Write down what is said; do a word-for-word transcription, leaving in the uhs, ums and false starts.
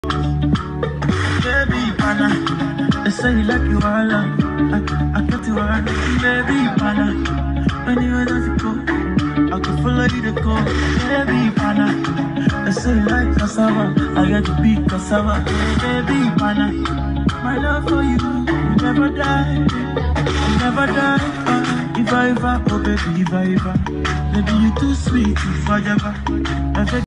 Baby Pana, they say you like you all I, I got you all baby Pana. Anywhere that you go, I can follow you to go. Baby Pana, they say you like cassava, I got to be cassava. Baby Pana, my love for you, you never die, you never die. Uh, if I ever, oh baby, if I ever, baby you too sweet, if I ever.